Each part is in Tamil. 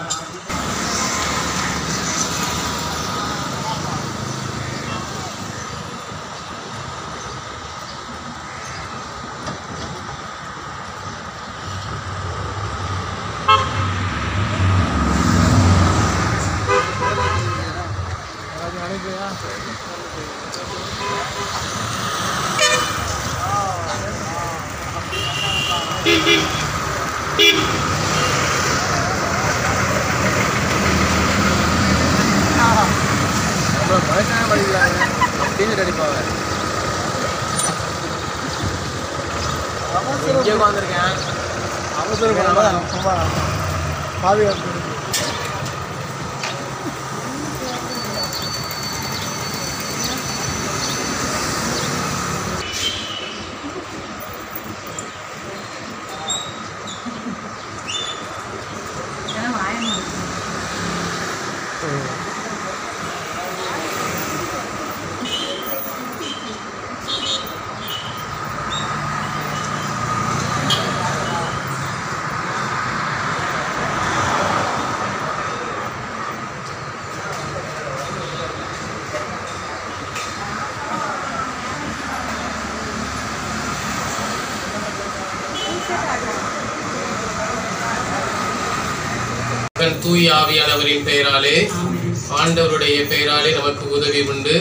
தூய ஆவியானவரின் பெயராலே ஆண்டவருடைய பெயராலே நமக்கு உதவி உண்டு.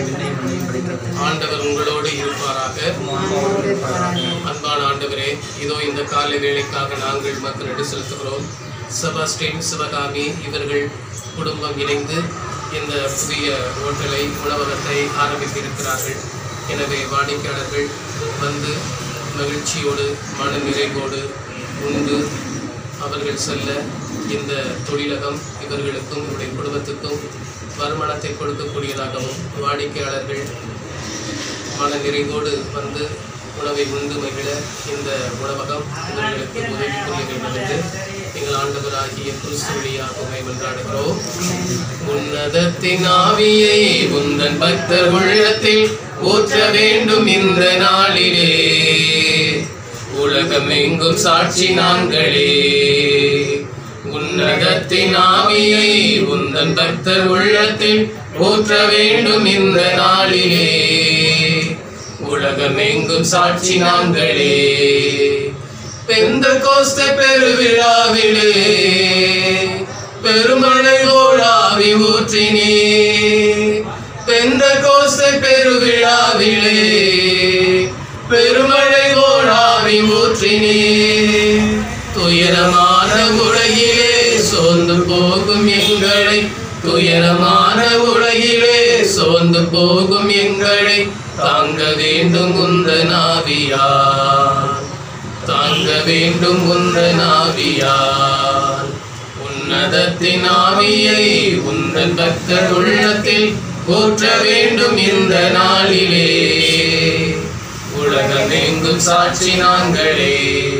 ஆண்டவர் உங்களோடு இருப்பாராக. அன்பான ஆண்டவரே, இதோ இந்த காலை வேளைக்காக நாங்கள் மக்கள் நடு செலுத்துகிறோம். செபாஸ்டின், சிவகாமி இவர்கள் குடும்பம் இணைந்து இந்த புதிய ஹோட்டலை, உணவகத்தை ஆரம்பித்திருக்கிறார்கள். எனவே வாடிக்கையாளர்கள் வந்து மகிழ்ச்சியோடு மன நிறைவோடு உண்டு அவர்கள் செல்ல இந்த தொழிலகம் இவர்களுக்கும் இவருடைய குடும்பத்துக்கும் வருமானத்தை கொடுக்கக்கூடியதாகவும், வாடிக்கையாளர்கள் மன நிறைவோடு வந்து உணவை உண்டு மகிழ இந்த உணவகம் இவர்களுக்கு உதவி புரிய வேண்டும் என்று எங்கள் ஆண்டவராகிய கிறிஸ்து வழியாக மன்றாடுகிறோம். உன்னதத்தின் ஆவியை உந்தன் பக்தர் உள்ளத்தில் ஊற்ற வேண்டும் இந்த நாளிலே, உலகம் எங்கும் சாட்சி நாங்களே. உன்னதத்தின் ஆவியை உந்தன் பக்தர் உள்ளத்தில் ஊற்ற வேண்டும் இந்த நாளிலே, உலகம் எங்கும் சாட்சி நாங்களே. பெந்தெகோஸ்தே பெருவிழாவிலே பெருமழை போல் ஆவி ஊற்றினே. பெந்தெகோஸ்தே பெருவிழாவிலே பெருமழை போல் ஆவி ஊற்றினே. துயரமான உலகிலே சோர்ந்து போகும் எங்களை, துயரமான உலகிலே சோர்ந்து போகும் எங்களை தாங்க வேண்டும் உந்தன் ஆவியார், தாங்க வேண்டும் உந்தன் ஆவியார். உன்னதத்தின் ஆவியை உந்தன் பக்தர் உள்ளத்தில் ஊற்ற வேண்டும் இந்த நாளிலே, உலகம் எங்கும் சாட்சி நாங்களே.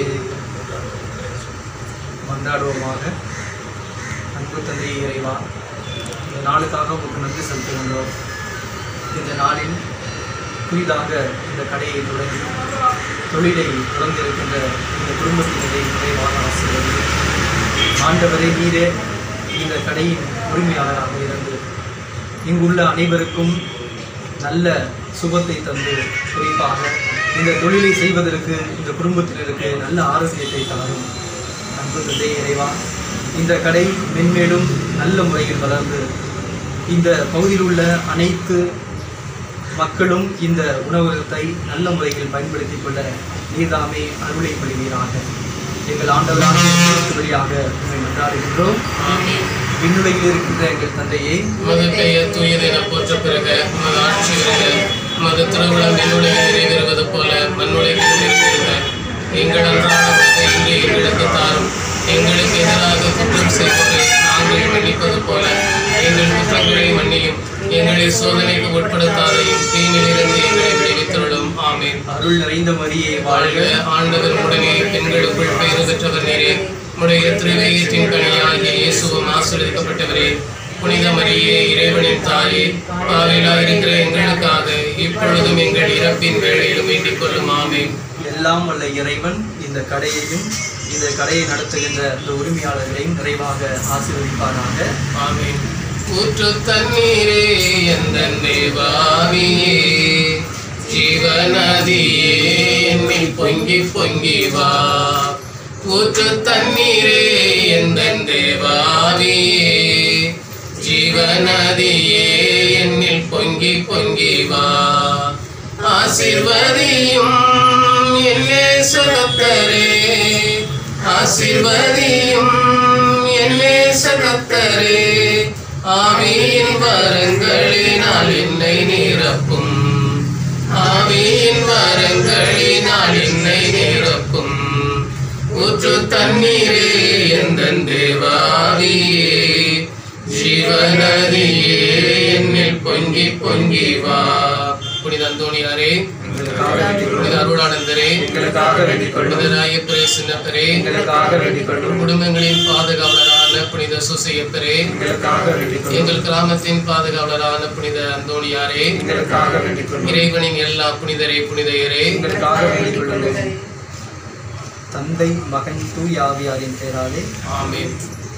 மன்றாடுவோமாக. அன்பு தந்தை இறைவா, இந்த நாளுக்காக உங்களுக்கு நன்றி செலுத்துகின்றோம். இந்த நாளில் புதிதாக இந்த கடையை தொடங்கி தொழிலை தொடர்ந்திருக்கின்ற இந்த குடும்பத்தினரை நிறைவாக ஆசீர்வதித்து, ஆண்டவரை நீரே இந்த கடையின் உரிமையாளராக இருந்து இங்குள்ள அனைவருக்கும் நல்ல சுபத்தை தந்து, குறிப்பாக இந்த தொழிலை செய்வதற்கு இந்த குடும்பத்தினருக்கு நல்ல ஆரோக்கியத்தை தரும். அன்பு தந்தை இறைவா, இந்த கடை மென்மேலும் நல்ல முறையில் வளர்ந்து இந்த பகுதியில் உள்ள அனைத்து மக்களும் இந்த உணவகத்தை நல்ல முறையில் பயன்படுத்திக் கொள்ள நீர்தாமே அருளை பொழிவீராக. எங்கள் ஆண்டவராக வழியாக உண்மை மன்றாடுகின்றோம். விண்ணுலகில் இருக்கின்ற எங்கள் தந்தையை, உமது பெயர் தூயதென போற்ற பிறக, உமது ஆட்சி வருக, உமது திருவிழம் விண்ணுலகில் நிறைவேறுவது போல மண்ணுலகில் நிறைவேறுக. எங்கள் அன்றாட உணவை இங்கே எங்களுக்கு தாரும். எங்களுக்கு எதிராக குற்றம் செய்வதை நாங்கள் மன்னிப்பது போல எங்கள் குற்றங்களை மன்னியும். எங்களை சோதனைக்கு உட்படுத்தாதையும் தீமையிலிருந்து எங்களை விடுவித்தருளும். ஆமென். அருள் நிறைந்த மரியே வாழ்க, ஆண்டவர் உடனே பெண்களுக்குள் பெயர் பெற்றவர் நீரே. உடைய திருவயிற்றின் கனியாகிய இயேசுவும் ஆசீர்வதிக்கப்பட்டவரே. புனித மரியே, இறைவனின் தாயே, பாவிகளாய் இருக்கிற எங்களுக்காக இப்பொழுதும் எங்கள் இறப்பின் வேளையிலும் வேண்டிக் கொள்ளும். ஆமென். எல்லாம் வல்ல இறைவன் இந்த கடையையும் இந்த கடையை நடத்துகின்ற இந்த உரிமையாளர்களையும் நிறைவாக ஆசீர்வதிப்பாராக. ஆமென். ஊற்று தண்ணீரே எந்தன் தேவாவியே, ஜீவநதியே என்னில் பொங்கி பொங்கி வா. ஊற்று தண்ணீரே எந்தன் தேவாவியே, ஜீவநதியே என்னில் பொங்கி பொங்கி வா. ஆசீர்வதியும் என்னே சகத்தரே, ஆசீர்வதியும் என்னே சகத்தரே, ஆவியின் வரங்களினால் என்னை நிரப்பும், ஆவியின் வரங்களினால் என்னை நிரப்பும். ஊற்று தண்ணீரே எந்தன் தேவாவியே, ஜீவநதியே என்னில் பொங்கி பொங்கி வா. புனித அந்தோணியாரே, புனித அருளானந்தரே, புனித ராயப்பரே சின்னப்பரே, குடும்பங்களின் பாதுகாவலரான புனித சுசையப்பரே, எங்கள் கிராமத்தின் பாதுகாவலரான புனித அந்தோணியாரே, இறைவனின் எல்லா புனிதரே புனிதையரே, தந்தை மகன் தூய் ஆவியாரின் பெயராலே ஆமென்.